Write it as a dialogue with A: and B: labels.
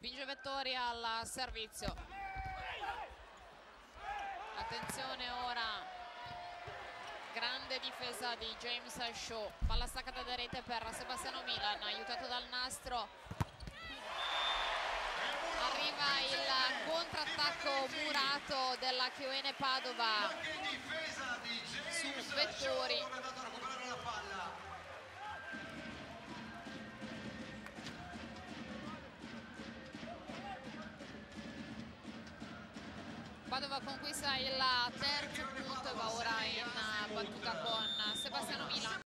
A: Spinge Vettori al servizio. Attenzione ora, grande difesa di James Shaw, palla staccata da rete per Sebastiano Milan, aiutato dal nastro. Arriva il contrattacco murato della Chioene Padova su Vettori. Padova conquista il terzo punto e va ora in battuta con Sebastiano Milan.